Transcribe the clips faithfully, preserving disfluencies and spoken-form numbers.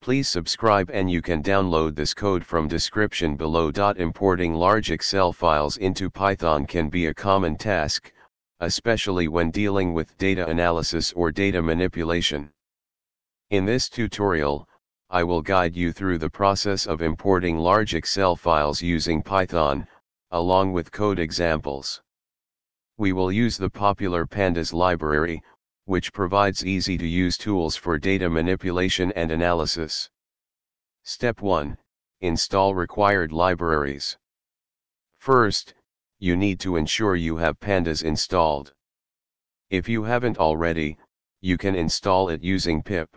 Please subscribe and you can download this code from description below. Importing large Excel files into Python can be a common task, especially when dealing with data analysis or data manipulation. In this tutorial, I will guide you through the process of importing large Excel files using Python, along with code examples. We will use the popular Pandas library, which provides easy-to-use tools for data manipulation and analysis. Step one. Install required libraries. First, you need to ensure you have Pandas installed. If you haven't already, you can install it using pip.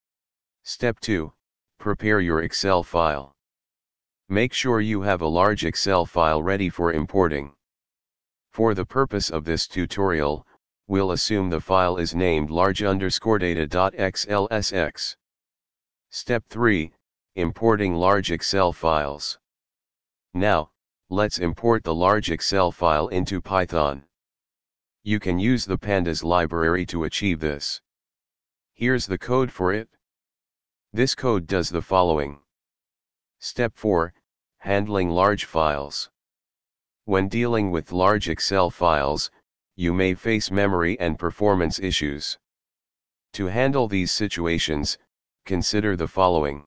Step two. Prepare your Excel file. Make sure you have a large Excel file ready for importing. For the purpose of this tutorial, we'll assume the file is named large underscore data.xlsx. Step three. Importing large Excel files. Now, let's import the large Excel file into Python. You can use the Pandas library to achieve this. Here's the code for it. This code does the following. Step four. Handling large files. When dealing with large Excel files, you may face memory and performance issues. To handle these situations, consider the following.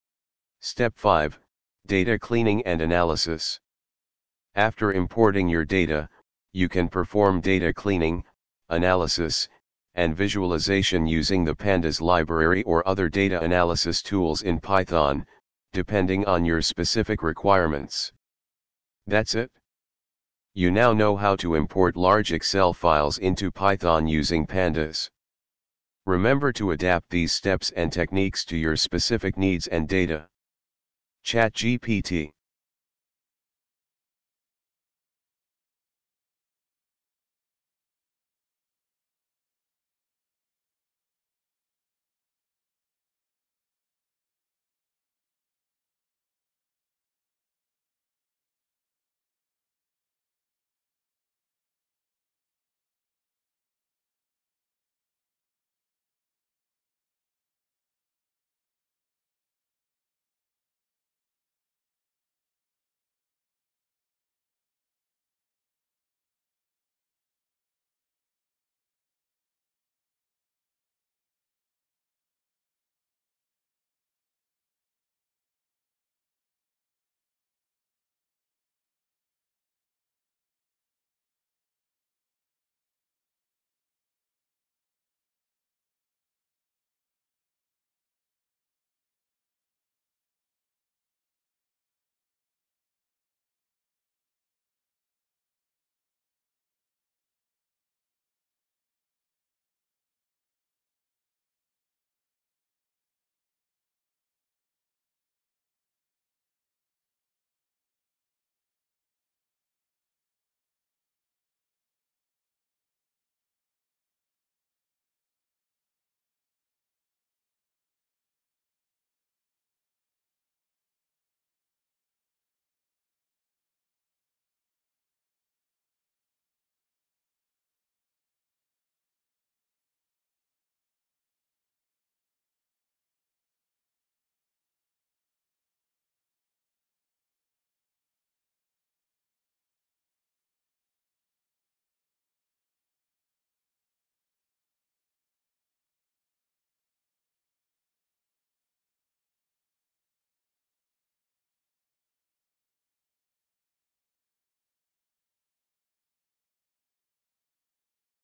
Step five. Data cleaning and analysis. After importing your data, you can perform data cleaning, analysis, and visualization using the Pandas library or other data analysis tools in Python, depending on your specific requirements. That's it. You now know how to import large Excel files into Python using Pandas. Remember to adapt these steps and techniques to your specific needs and data. ChatGPT.